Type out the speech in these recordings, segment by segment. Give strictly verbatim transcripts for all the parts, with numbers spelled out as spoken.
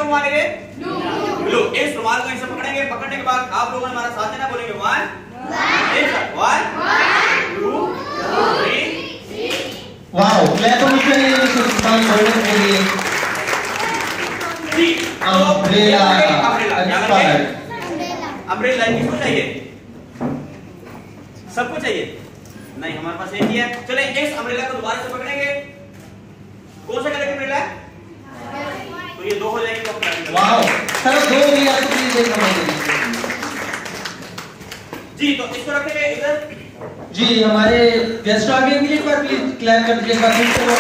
रुमाल है? ब्लू। इस रुमाल को ऐसे पकड़ेंगे, पकड़ने के बाद आप लोगों ने हमारा साथ देना, बोलेंगे one one two three. Wow, clapping Sultan golden के लिए जी। अम्ब्रेला अम्ब्रेला किसको चाहिए? सबको चाहिए? नहीं, हमारे पास एक ही है। चले इस अम्ब्रेला को दोबारा से पकड़ेंगे। कौन सा कलर की अम्ब्रेला है? तो ये दो हो जाएंगे। तो वाओ सर, दो भी आप प्लीज एक हमारे जी। तो इसको रखेंगे इधर। जी, हमारे गेस्ट आ गए, एक बार प्लीज क्लैप कर दीजिएगा। फिर से वो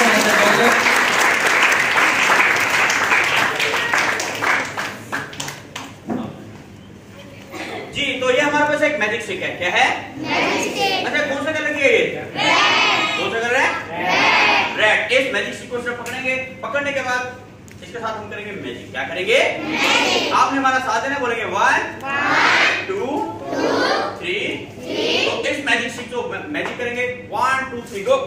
जी। तो ये हमारे पास एक मैजिक स्टिक है। क्या है? Magic stick. अच्छा, कौन सा कलर की है ये? रेड। कौन सा कलर है? रेड। रेड। इस मैजिक स्टिक को सिर्फ पकड़ेंगे, पकड़ने के बाद इसके साथ हम करेंगे मैजिक। क्या करेंगे? मैजिक। आपने हमारा साथ देना, बोलेंगे वन टू थ्री। तो इस मैजिक स्टिक को मैजिक करेंगे। One two three go.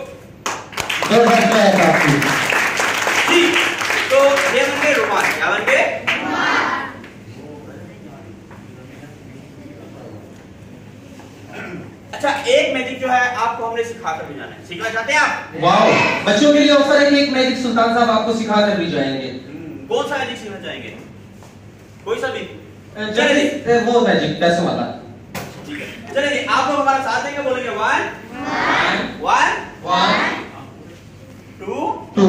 जी। तो ये बन गए रुमाल। क्या बन गए? अच्छा, एक मैजिक जो है आपको हमने सिखाकर भी जाना है। सीखना चाहते हैं आप? वाओ, बच्चों के लिए ऑफर है कि एक मैजिक सुल्तान साहब आपको सिखाकर भी जाएंगे। कौन सा मैजिक सीखना चाहेंगे? कोई सा भी? चलिए, वो मैजिक पैसों वाला। ठीक है, चलिए आप लोग हमारा साथ देंगे, बोलेंगे one one one two two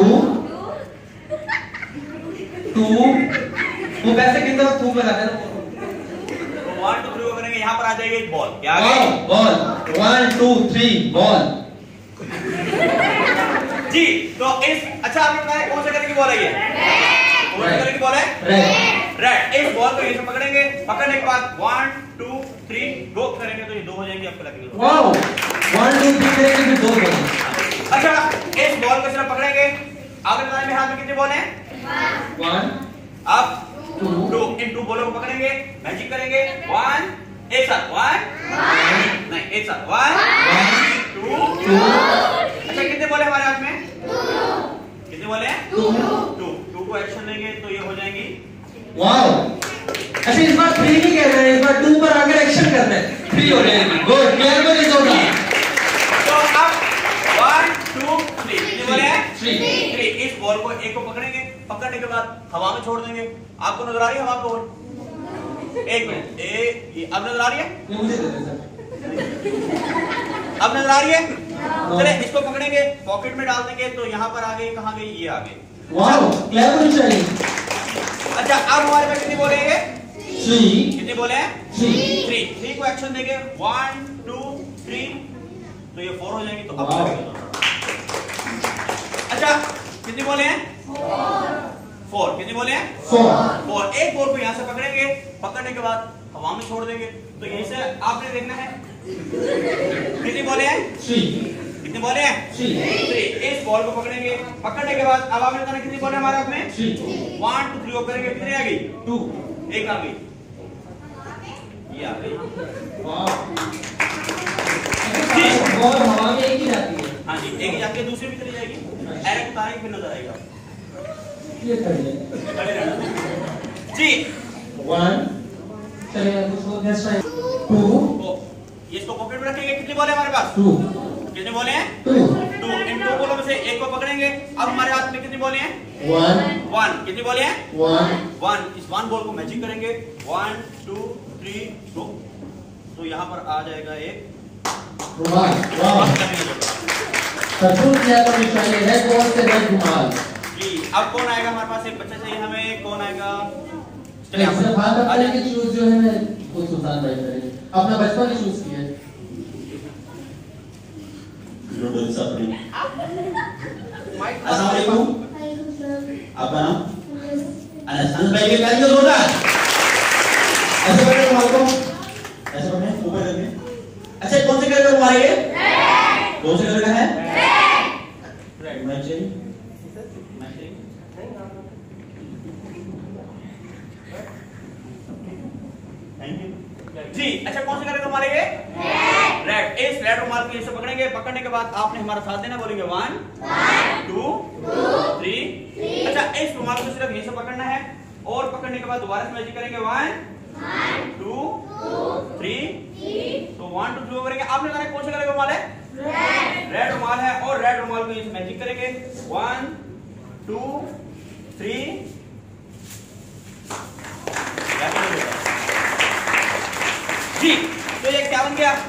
two. वो पैसे कितने टू बता देना। वन टू थ्री करेंगे, यहाँ पर आ जाएगी एक बॉल। क्या आ गई? Ball. One two three ball. जी। तो इस अच्छा आपने बताया कौन से कलर की बॉल है ये? कौन से कलर की बॉल है? रेड। रेड। इस बॉल को ऐसे पकड़ेंगे, पकड़ने के बाद वन टू थ्री गो करेंगे तो ये दो हो जाएंगे। आपको लगेगा वाओ, वन टू थ्री करेंगे फिर दो बॉल। अच्छा, इस बॉल को सिर्फ पकड़ेंगे। आपने बताया मेरे हाथ में कितनी बॉल है? वन। अब टू टू इन टू बॉलों को पकड़ेंगे, मैजिक करेंगे। वन एक साथ वन नहीं एक साथ वन टू टू। अच्छा, कितने बॉल है हमारे हाथ में? कितने बॉल है? टू टू टू को एक्शन देंगे तो ये हो जाएंगी। वाओ, अच्छा इस बार थ्री नहीं कह रहे हैं, इस बार टू पर आकर एक्शन कर रहे हैं। थ्री हो जाएगी। गुड, क्लियर बोल इज होगा। तो अब वन टू थ्री कितने बॉल है? थ्री। थ्री। इस बॉल को एक को पकड़ेंगे, पकड़ने के बाद हवा में छोड़ देंगे। आपको नजर आ रही है हवा को? एक मिनट, ए अब नजर आ रही है? मुझे दे दे सर। अब नजर आ रही है? चले इसको पकड़ेंगे, पॉकेट में डाल देंगे तो यहाँ पर आ गई। कहाँ गई? ये आ गई। वाओ, क्लियर बोल चाहिए। अच्छा, अब हमारे पास कितनी बोले हैं? थ्री। कितनी बोले हैं? थ्री। थ्री। थ्री को एक्शन देंगे, वन टू थ्री तो ये फोर हो जाएंगी। तो अब अच्छा, कितनी बोले हैं? फोर। कितनी बोले हैं? फोर। फोर। एक बॉल को यहाँ से पकड़ेंगे, पकड़ने के बाद हवा में छोड़ देंगे तो यहीं से आपने देखना है। कितनी बोले हैं? थ्री। कितने बोले हैं? थ्री। थ्री। इस बॉल को पकड़ेंगे, पकड़ने के बाद अब आपने बताना कितनी बॉल है हमारे हाथ में? थ्री। वन टू थ्री करेंगे, कितनी आ गई? टू। एक आ गई, ये आ गई। बॉल हवा में एक ही जाती है। हाँ जी, एक ही जाती है, दूसरी भी चली जाएगी। ऐरे उतारेंगे फिर नजर आएगा। ये करिए जी। वन। चलिए दूसरा नेक्स्ट टाइम। टू। ये इसको पॉकेट में रखेंगे। कितनी बॉल है हमारे पास? टू। कितने बॉल हैं? टू। टू। इन दो बॉलों में से एक को पकड़ेंगे। अब हमारे हाथ में कितनी बॉल हैं? वन। वन। कितनी बॉल हैं? वन। वन। इस वन बॉल को मैजिक करेंगे, वन टू थ्री गो तो यहाँ पर आ जाएगा एक रुमाल। वाह, सचमुच क्या तो चाहिए है बॉल से रेड रुमाल। जी। अब कौन आएगा हमारे पास? एक बच्चा चाहिए हमें। कौन आएगा? चलिए अपने बात करते हैं कि चूज जो है ना वो सुल्तान भाई करेंगे। अपना बचपन ही चूज किया है। अस्सलाम वालेकुम। आपका नाम? अनस भाई के गाड़ी का रोटा। ऐसे बैठे रुमाल को, ऐसे बैठे ऊपर करके। अच्छा, कौन से कलर का रुमाल है ये? कौन से कलर का है? रेड। मैचिंग। जी। अच्छा, कौन से कलर का रुमाल है ये? रेड। इस रेड रुमाल को ऐसे पकड़ेंगे, पकड़ने के बाद आपने हमारा साथ देना, बोलेंगे वन टू थ्री। अच्छा, इस रुमाल को सिर्फ यहीं से पकड़ना है, और पकड़ने के बाद दोबारा से मैजिक करेंगे वन टू थ्री। तो वन टू थ्री करेंगे। आपने बताया कौन सा कलर का रुमाल है? रेड रुमाल है और रेड रुमाल को मैजिक करेंगे वन टू थ्री। जी तो ये क्या बन गया?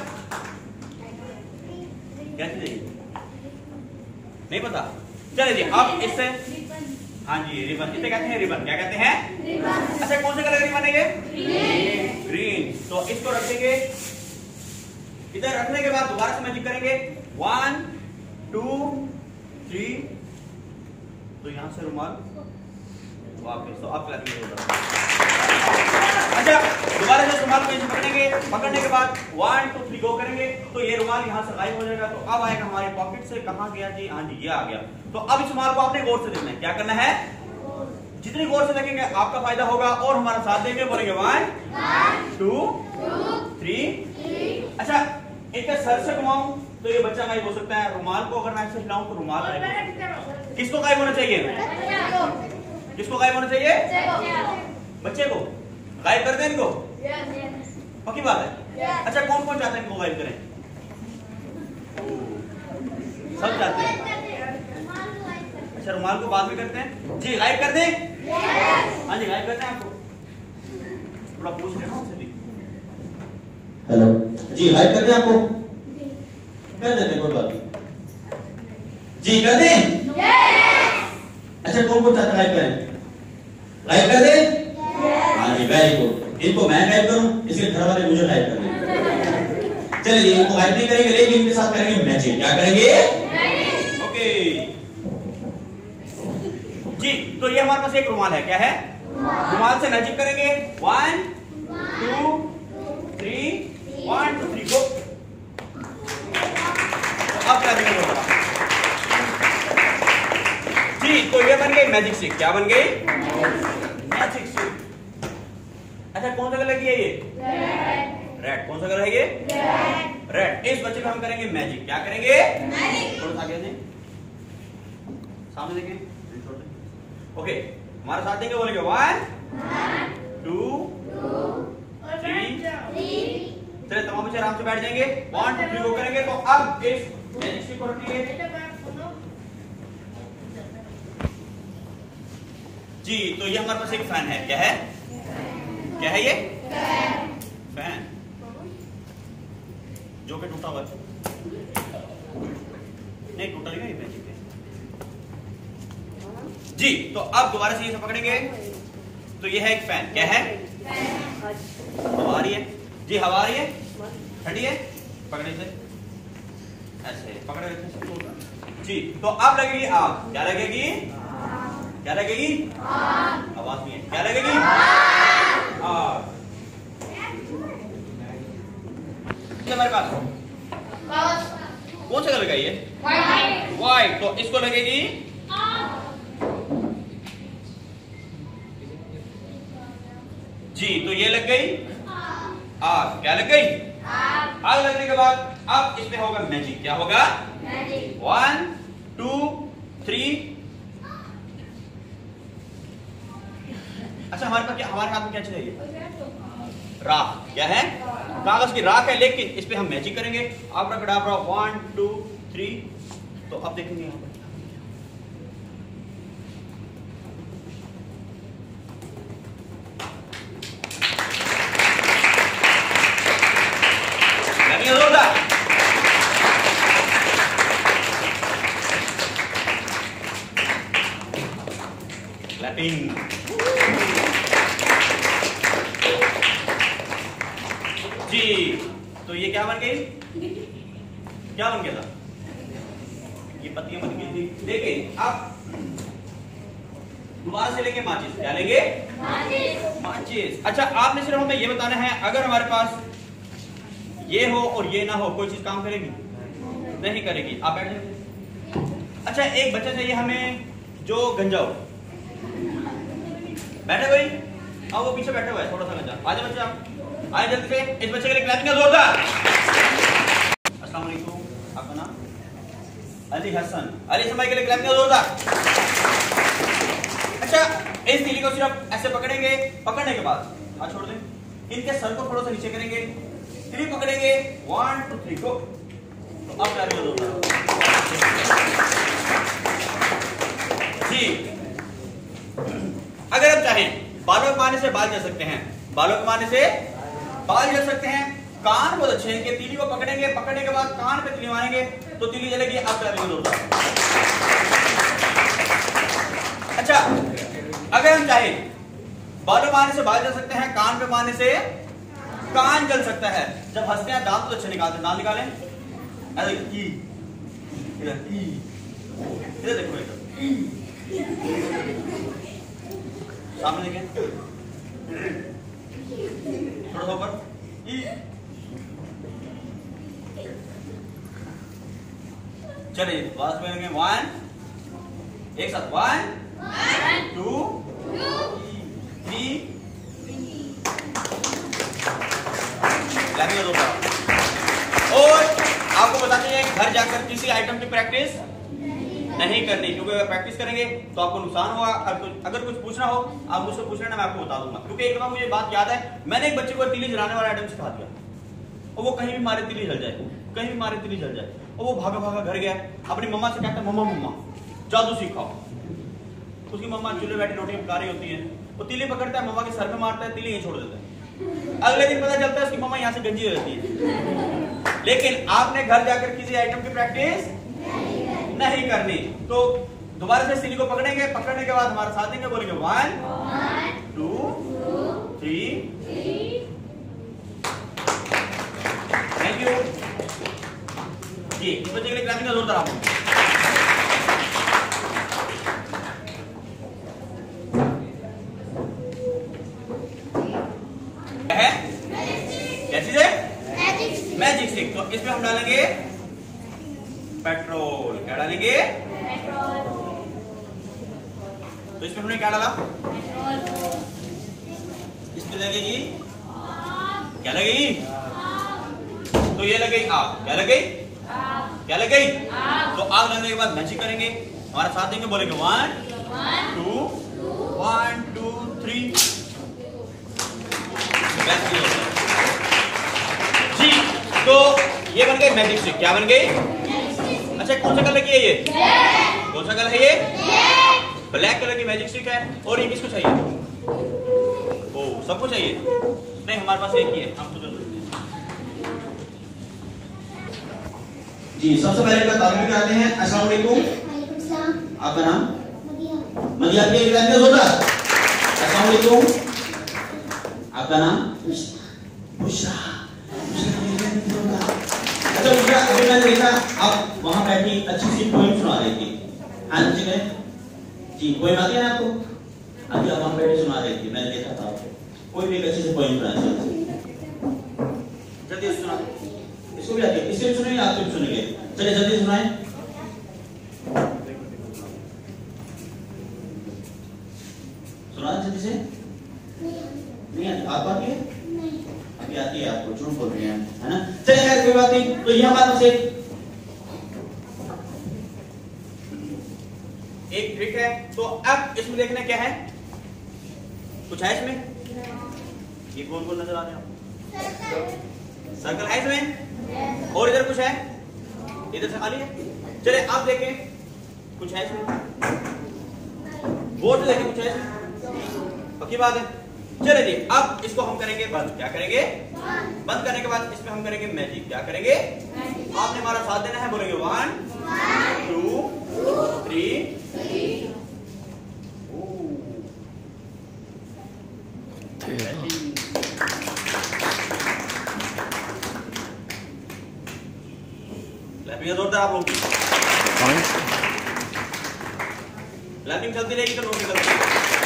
क्या चीज नहीं पता? चलिए जी आप इससे, हाँ जी रिबन, इसे कहते हैं रिबन। क्या कहते हैं? रिबन। अच्छा कौन से कलर का रिबन है ये? ग्रीन। ग्रीन। तो इसको रखेंगे, इधर रखने के बाद दोबारा से मैजिक करेंगे वन टू थ्री। तो यहां से रुमाल वापस, तो आप अच्छा दोबारा से रुमाल को पकड़ेंगे, पकड़ने के बाद वन टू थ्री गो करेंगे तो ये रुमाल यहाँ से गायब हो जाएगा। तो अब आएगा हमारे पॉकेट से, कहाँ गया जी? हाँ जी ये आ गया। तो अब इस रुमाल को आपने गौर से देखना है। क्या करना है? जितनी गौर से देखेंगे आपका फायदा होगा और हमारा साथ देंगे। बोलेंगे वन टू थ्री। अच्छा एक सर से घुमाऊं तो ये बच्चा गायब हो सकता है। रुमाल को अगर मैं ऐसे हिलाऊं तो रुमाल गायब। किसको गायब होना चाहिए? किसको गायब होना चाहिए? बच्चे को गायब कर दें इनको। पक्की बात है। अच्छा कौन कौन चाहता है इनको गायब करें? सब चाहते हैं। अच्छा रुमाल को बाद में करते हैं जी। गायब कर दें? हाँ जी गायब करते हैं। आपको थोड़ा पूछ लेना उनसे भी। हेलो जी गायब कर दें? आपको कर देते कोई बात नहीं जी, कर दें? अच्छा कौन कौन चाहता है गायब करें? गायब कर दें? हाँ जी वेरी गुड। इनको मैं गायब करूं, इसके घर वाले मुझे गायब कर देंगे। चलिए इनको गायब नहीं करेंगे लेकिन इनके साथ करेंगे मैजिक। क्या करेंगे? ओके जी। तो ये हमारे पास एक रुमाल है। क्या है? रुमाल से मैजिक करेंगे one two three. One two three go. अब क्या करेंगे जी? तो ये बन गई मैजिक स्टिक। क्या बन गई? Magic stick. अच्छा कौन सा कलर की है ये? रेड। कौन सा कलर है ये? रेड। इस बच्चे को हम करेंगे मैजिक। क्या करेंगे? थोड़ा सा आगे दें, सामने देखें। ओके हमारे साथ देंगे। बोलेंगे वन टू थ्री। चलिए तमाम बच्चे आराम से बैठ जाएंगे। वन टू थ्री को करेंगे। तो अब इस मैजिक स्टिक को रखेंगे जी। तो ये हमारे पास एक फैन है। क्या है? क्या है ये? फैन जो कि टूटा हुआ है। नहीं टूटा नहीं है मैजिक जी। तो अब दोबारा से इसे पकड़ेंगे तो ये है एक फैन। क्या है? हवा आ रही है जी। हवा आ रही है, ठंडी है। पकड़े से ऐसे पकड़े जी। तो अब लगेगी आग। क्या लगेगी? क्या लगेगी? आवाज नहीं है। क्या लगेगी? आग। हमारे पास कौन सा कलर का ये? व्हाइट। तो इसको लगेगी जी। तो ये लग गई आग। क्या लग गई? आग लगने के बाद अब इसमें होगा मैजिक। क्या होगा? One two three. अच्छा हमारे पास क्या, हमारे हाथ में क्या चाहिए? राख। क्या है? कागज की राख है, लेकिन इस पे हम मैजिक करेंगे। Abracadabra one two three. तो अब देखेंगे यहाँ पर क्लैपिंग। जी तो ये क्या बन गई? क्या बन गया था? ये पत्तियां बन गई थी। देखिए अब दोबारा से लेंगे माचिस। क्या लेंगे? माचिस। माचिस। अच्छा आपने सिर्फ हमें ये बताना है अगर हमारे पास ये हो और ये ना हो कोई चीज काम करेगी? नहीं करेगी। आप बैठ जाइए। अच्छा एक बच्चा चाहिए हमें जो गंजा हो। बैठे कोई? आओ वो पीछे बैठे हुआ है थोड़ा सा गंजा। आ जाओ बच्चे आप आए जल्दी से। इस बच्चे के लिए क्लैपिंग का जोरदार। अस्सलाम वालेकुम। आपका नाम? अली हसन। अली हसन भाई के लिए क्लैपिंग का जोरदार। अच्छा इस तीली को सिर्फ ऐसे पकड़ेंगे, पकड़ने के बाद हाथ छोड़ दें, इनके सर को थोड़ा सा नीचे करेंगे, तीली पकड़ेंगे, वन टू थ्री गो। तो अब क्या होगा जी। अगर आप चाहें बालों के मारने से बाल जल सकते हैं, बालों के मारने से बाल जल सकते हैं। कान बहुत अच्छे हैं कि तीली को पकड़ेंगे, पकड़ने के बाद कान पे तीली मारेंगे तो तीली जलेगी। अब क्या होगा। अच्छा, अगर हम चाहें बालों मारने से बाल जल सकते हैं, कान पे मारने से कान जल सकता है। जब हंसते हैं दांत तो अच्छे निकालते हैं, दांत निकालें, इधर देखो, सामने देखें, थोड़ा सा ऊपर, चलिए बात करेंगे। वन, एक साथ, वन टू थ्री, लगेगा दो। और आपको बताते हैं घर जाकर किसी आइटम की प्रैक्टिस नहीं करनी, क्योंकि अगर प्रैक्टिस करेंगे तो आपको नुकसान होगा। अगर कुछ पूछना हो आप मुझसे पूछ लेना, मैं आपको बता दूंगा। क्योंकि एक बार मुझे बात याद है, मैंने एक बच्चे को तीली जलाने वाला आइटम सिखा दिया और वो कहीं भी मारे तीली जल जाए, कहीं भी मारे तीली जल जाए। और वो भागा भागा घर गया, अपनी मम्मा से कहता है, मम्मा मम्मा जादू सिखाओ। उसकी मम्मा चूल्हे बैठी रोटी पका रही होती है, वो तीली पकड़ता है, मम्मा के सर पे मारता है, तीली यहीं छोड़ देता है। अगले दिन पता चलता है उसकी मम्मा यहाँ से गंजी रहती है। लेकिन आपने घर जाकर किसी आइटम की प्रैक्टिस नहीं करनी। तो दोबारा से तीली को पकड़ेंगे, पकड़ने के बाद हमारे साथ देंगे, बोलेंगे one two three. Thank you जी। इस बच्चे के लिए क्लैपिंग का जोरदार आपको। है क्या चीज है? Magic stick. तो इसमें हम डालेंगे पेट्रोल। क्या डालेंगे? तो इसमें हमने क्या डाला? इसमें लगेगी क्या? लगेगी तो ये लगेगी आग। क्या लगेगी? क्या लगेगी? तो आग लगने के बाद मैजिक करेंगे, हमारा साथ देंगे, बोलेंगे one two one two three. जी, तो ये बन गई मैजिक स्टिक। क्या बन गई? अच्छा, कौन सा कलर की है ये? कौन सा कलर है ये? ब्लैक कलर की मैजिक स्टिक है। और ये किसको चाहिए? ओ, सबको चाहिए? नहीं, हमारे पास एक ही है, हम तो जी। सबसे पहले का तारीफ करते हैं। अस्सलाम वालेकुम। आपका नाम? मदिया। के एग्जाम होता। अस्सलाम वालेकुम। आपका नाम? बुशरा। अच्छा बुशरा, अभी मैंने देखा आप वहां बैठी अच्छी सी पोएम सुना रही थी। हाँ जी जी, पोएम आती है ना आपको? अभी आप वहां बैठी सुना रही थी, मैंने देखा था आपको। कोई भी अच्छी सी पोएम सुना चाहिए, जल्दी सुना। इसको भी आती है, इससे भी सुनेंगे, आपसे भी सुनेंगे। चलिए जल्दी सुनाएं। सुना जल्दी से। नहीं आती? आप आती है? अभी आती है आपको, झूठ बोल रहे हैं, है ना? चलिए खैर कोई बात नहीं। तो यह बात से एक ट्रिक है। तो अब इसमें देखना क्या है? कुछ है इसमें? ये गोल गोल नजर आ रहे हैं, सर्कल है इसमें। और इधर कुछ है? इधर से खाली है। चलिए आप देखें, कुछ है इसमें? बोर्ड देखें, कुछ है इसमें? पक्की बात है। चलिए जी, अब इसको हम करेंगे बंद। क्या करेंगे? बंद करने के बाद इसमें हम करेंगे मैजिक। क्या करेंगे? आपने हमारा साथ देना है, बोलेंगे वन टू थ्री। जोरदार आप लोग लर्निंग चलती रहेगी तो नोट निकलती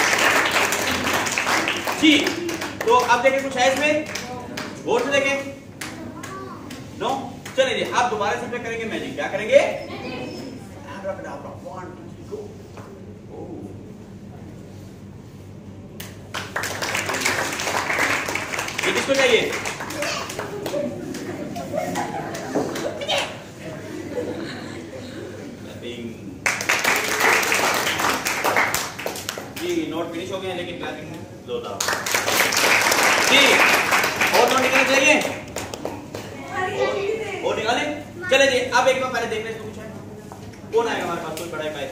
जी। तो अब देखें कुछ है इसमें, गौर से देखें। नो, चलिए जी, आप दोबारा से करेंगे मैजिक। क्या करेंगे? ये किसको चाहिए? जी, नो नोट फिनिश हो गए हैं, लेकिन क्लैपिंग जोरदार जी। और नोट निकालने चाहिए और निकाले। चले जी, अब एक बार पहले देख ले इसको कुछ है कौन आएगा हमारे पास, कोई पढ़ाई पाए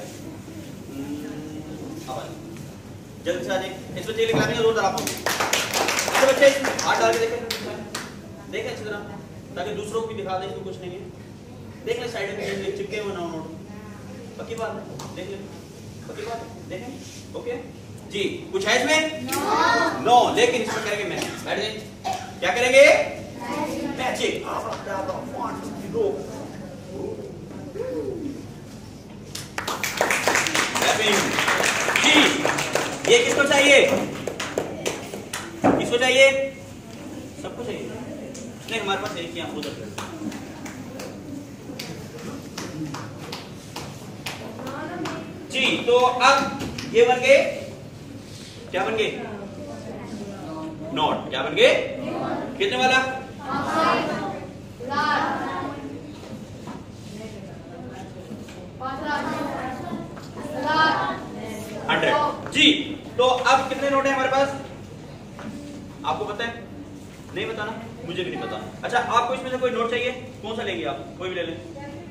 जल्दी से आ जाए। इस बच्चे के लिए क्लैपिंग जोरदार आप अच्छा बच्चे हाथ डाल के देखें देखें अच्छी तरह, ताकि दूसरों को भी दिखा दे इसको कुछ नहीं है। देख ले साइड में चिपके हुए ना नोट, पक्की बात है, देख ले पक्की बात है, देखें ओके जी। कुछ है इसमें नो नो, लेकिन इसमें करेंगे मैजिक। बैठ जाइए, क्या करेंगे मैजिक। जी ये किसको चाहिए, किसको चाहिए, सबको चाहिए नहीं, हमारे पास एक ही आप उधर जी। तो अब ये बन गए क्या बन गए नोट, क्या बन गए कितने वाला हंड्रेड जी। तो अब कितने नोट है हमारे पास, आपको पता है नहीं बताना, मुझे भी नहीं पता। अच्छा आपको इसमें से कोई नोट चाहिए, कौन सा लेंगे आप, कोई भी ले लें।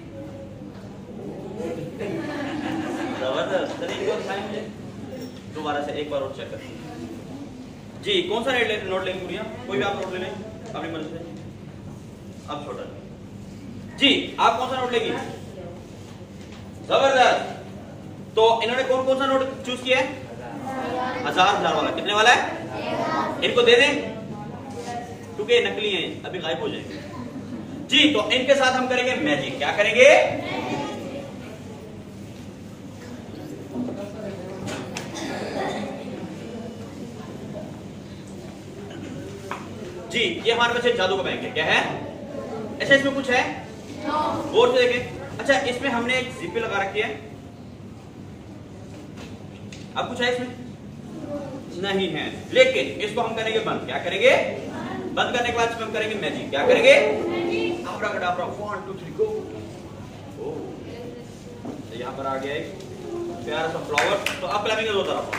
जबरदस्त, चलिए मुझे दोबारा से एक बार और चेक कर जी। कौन सा नोट ले, नोट लेंगे गुड़िया, कोई भी आप नोट ले लें अपनी मर्जी से। अब छोटा जी, आप कौन सा नोट लेंगे, जबरदस्त। तो इन्होंने कौन कौन सा नोट चूज किया है, हजार हजार वाला, कितने वाला है, इनको दे दें क्योंकि ये नकली हैं, अभी गायब हो जाएंगे जी। तो इनके साथ हम करेंगे मैजिक, क्या करेंगे जी। ये हमारे पास जादू का बैंक है, क्या है, अच्छा इसमें कुछ है और से देखें। अच्छा इसमें हमने एक जिप लगा रखी है, अब कुछ है इसमें नहीं है, लेकिन इसको हम करेंगे बंद, क्या करेंगे बंद करने के बाद हम करेंगे मैजिक, क्या करेंगे abracadabra one two three go. तो यहाँ पर आ गया एक प्यारा सा फ्लावर, तो अब क्लैपिंग दो तरफ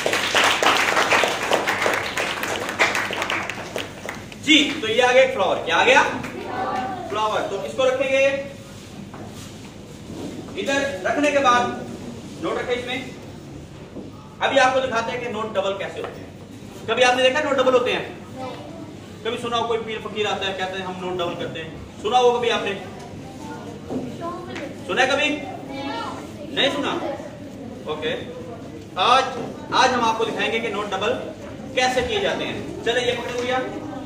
जी। तो ये आ गया एक फ्लावर, क्या आ गया फ्लावर। तो इसको रखेंगे इधर, रखने के बाद नोट रखे इसमें। अभी आपको दिखाते हैं कि नोट डबल कैसे होते हैं। कभी आपने देखा नोट डबल होते हैं, कभी सुना हो, कोई पीर फकीर आता है कहते हैं हम नोट डबल करते हैं, सुना हो कभी आपने, सुना है कभी नहीं सुना, ओके। आज आज हम आपको दिखाएंगे कि नोट डबल कैसे किए जाते हैं। चले ये पकड़े भैया,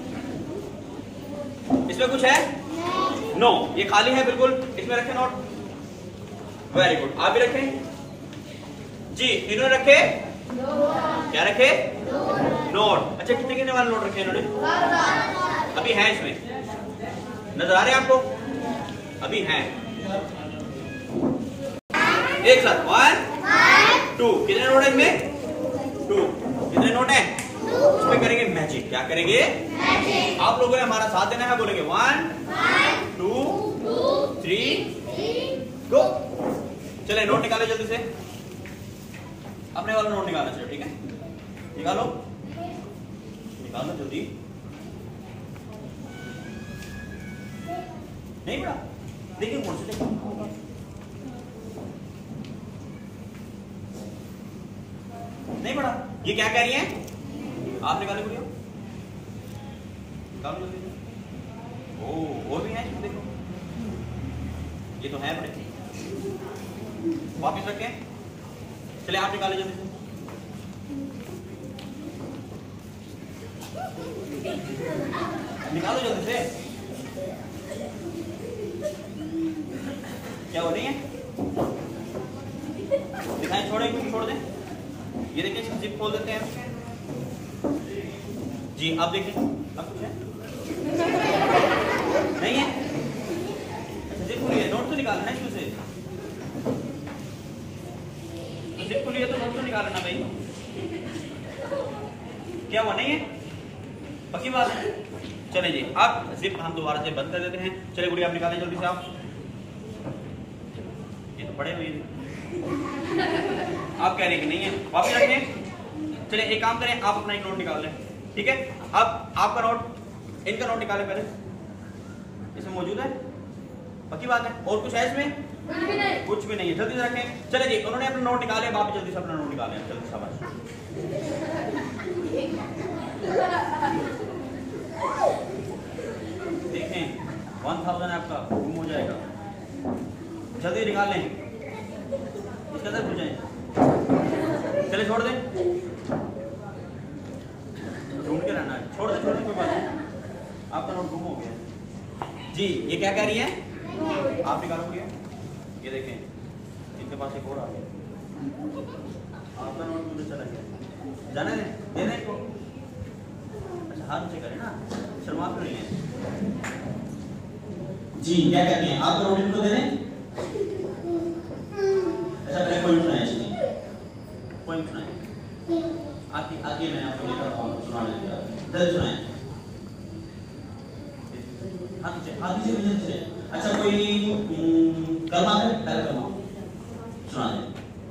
इसमें कुछ है नो, ये खाली है बिल्कुल, इसमें रखे नोट, वेरी गुड। आप भी रखें जी, इन्होंने रखे क्या रखे नोट। अच्छा कितने कितने वाले नोट रखे इन्होंने, अभी हैं इसमें, नजर आ रहे हैं आपको, अभी हैं एक साथ, वन टू, कितने नोट है इनमें, टू, कितने नोट हैं, इसमें करेंगे मैजिक, क्या करेंगे मैजिक। आप लोगों ने हमारा साथ देना है, बोलेंगे वन टू थ्री गो। चले नोट निकाले जल्दी से, अपने वाला नोट निकालना चाहिए, ठीक है, निकालो निकालो जल्दी, नहीं बड़ा देखिए कौन से देखो, नहीं बड़ा, ये क्या कह रही है, आप निकाले गुड़िया, निकालो जल्दी। ओ और भी है इसमें, देखो ये तो है बड़े, वापिस रखें, चले आप निकाले जल्दी से, निकालो जल्दी से, क्या हो रही है, दिखाएं, छोड़े क्यों छोड़ दें, ये देखिए इसकी जिप खोल देते हैं जी। अब देखिए अब कुछ है नहीं है, अच्छा जिप खुली है, नोट तो निकालना है इसमें से, तो जिप खुली है तो नोट तो निकालना भाई, क्या हुआ नहीं है, पक्की बात है। चले जी अब जिप हम दोबारा से बंद कर देते हैं। चले गुड़िया आप निकालें जल्दी से, आप ये तो पड़े हुए आप कह रहे कि नहीं है, वापस रखें, चलिए एक काम करें, आप अपना एक नोट निकाल लें, ठीक है। अब आपका नोट, इनका नोट निकालें पहले, इसमें मौजूद है, पक्की बात है। और कुछ है इसमें? कुछ भी नहीं, कुछ भी नहीं है, जल्दी से रखें। चले जी, उन्होंने अपना नोट निकाले, आप जल्दी से अपना नोट निकालें, जल्दी शाबाश। देखें वन थाउजेंड आपका गुम हो जाएगा, जल्दी निकाल लें, इसका सर पूछें, चले छोड़ दें, ढूंढ के रहना है, छोड़ दे छोड़ दे कोई बात नहीं, आपका नोट गुम हो गया जी। ये क्या कह रही है? आप निकालोगे, ये देखें इनके पास एक और आ गया, आपका नोट मुझे चला गया, जाने दें, दे दें इसको। अच्छा हाथ नीचे करें ना, शर्मा क्यों नहीं है जी, क्या कहते हैं आप? नोट इनको दे दें। अच्छा पहले कोई सुनाए जी, कोई सुनाए, आती आती मैं आपको लेकर आऊँ, सुना लेंगे, जल्दी सुनाए। हाथ नीचे, हाथ नीचे नीचे। अच्छा कोई कलमा है, पहले कलमा सुना दे।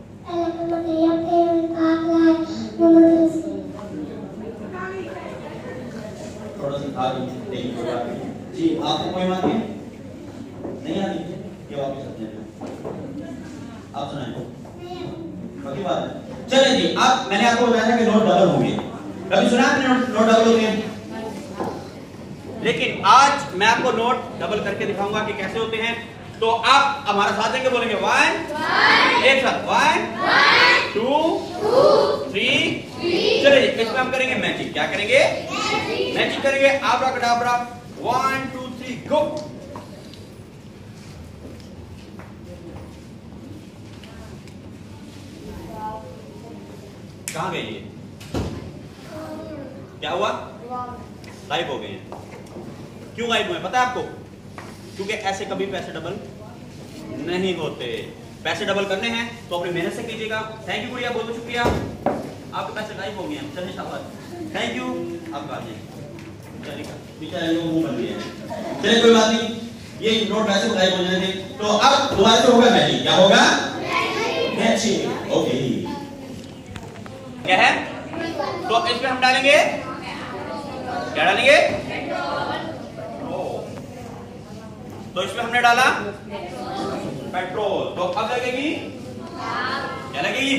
थोड़ा सा था नहीं कोई बात नहीं जी। आपको कोई बात नहीं नहीं आती ये वापस आते हैं, आप सुनाए, बाकी बात है। चलिए जी, आप मैंने आपको बताया था कि नोट डबल होंगे, कभी सुना आपने नोट नोट डबल होते हैं? लेकिन आज मैं आपको नोट डबल करके दिखाऊंगा कि कैसे होते हैं। तो आप हमारा साथ देंगे, बोलेंगे वन, एक साथ वन, टू, थ्री। चलिए इसमें हम करेंगे मैजिक। क्या करेंगे? मैजिक करेंगे। Abracadabra, one two three go. कहां गए ये? क्या हुआ? गायब हो गए हैं। क्यों गायब हुए पता है आपको? क्योंकि ऐसे कभी पैसे डबल नहीं होते। पैसे डबल करने हैं तो अपनी मेहनत से कीजिएगा। थैंक यू गुड़िया, बहुत बहुत शुक्रिया। आपके पैसे गायब हो गए हैं, चलिए शाबाश, थैंक यू। आप आ जाइए, चलिए बेचारे लोग मुंह बन गए हैं। चलिए कोई बात नहीं, ये नोट पैसे गायब हो जाएंगे। तो अब दोबारा से होगा मैजिक। क्या होगा? मैजिक। ओके, क्या है? तो इसमें हम डालेंगे, क्या डालेंगे? तो इसमें हमने डाला पेट्रोल। तो अब लगेगी क्या? लगेगी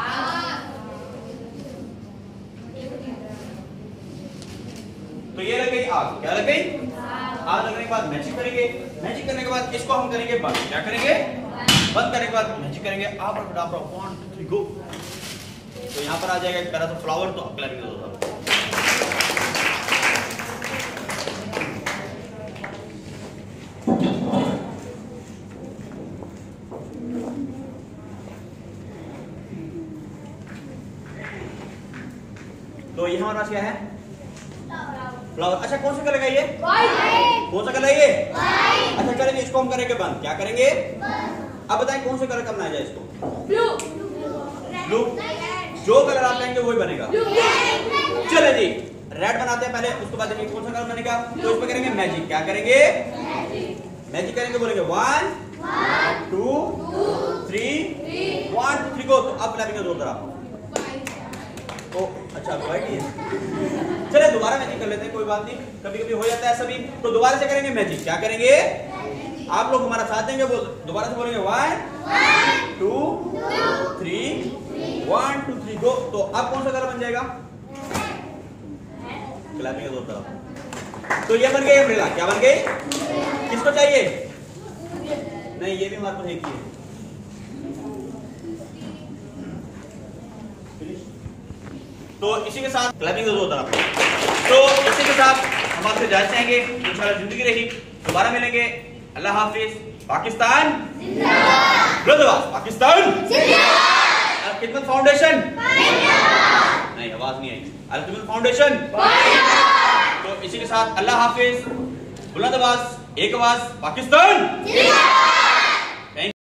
तो ये लग गई आग। क्या लग गई? आग लगने के बाद मैजिक करेंगे। मैजिक करने के बाद इसको हम करेंगे बंद। क्या करेंगे? बंद करने के बाद मैजिक करेंगे। आप वन टू थ्री गो। तो यहाँ पर आ जाएगा एक तरह से फ्लावर। तो आप लगेंगे दो तो ये हमारे पास क्या है? फ्लावर। अच्छा कौन सा कलर है ये? कौन सा कलर है ये? अच्छा चलेंगे इसको हम करेंगे बंद। क्या करेंगे? अब बताएं कौन सा कलर का बनाया जाए इसको? ब्लू। ब्लू, जो कलर आप कहेंगे वही बनेगा। चले जी, रेड बनाते हैं पहले, उसके बाद देखिए कौन सा कलर बनेगा। तो इसमें करेंगे मैजिक। क्या करेंगे? मैजिक करेंगे। बोलेंगे one two three, one two three go. तो अब लगेंगे दो तरफ। ओ अच्छा व्हाइट ही है। चलिए दोबारा मैजिक कर लेते हैं, कोई बात नहीं, कभी कभी हो जाता है सभी। तो दोबारा से करेंगे मैजिक। क्या करेंगे? आप लोग हमारा साथ देंगे, बोल दोबारा से बोलेंगे one two three, one two three go. तो अब कौन सा कलर बन जाएगा? क्लैपिंग दो तरफ। तो ये बन गई अम्ब्रेला। क्या बन गई? किसको चाहिए? नहीं, ये भी हमारे पास एक ही है। तो इसी के साथ क्लैपिंग दो तरफ। तो इसी के साथ हम आपसे जाते जाएंगे। इंशाल्लाह जिंदगी रही, दोबारा मिलेंगे। अल्लाह हाफिज। पाकिस्तान जिंदाबाद, पाकिस्तान जिंदाबाद। खिदमत फाउंडेशन नहीं, आवाज नहीं आई। खिदमत फाउंडेशन। तो इसी के साथ अल्लाह हाफिज। बुलंद आवाज, एक आवाज, पाकिस्तान जिंदाबाद।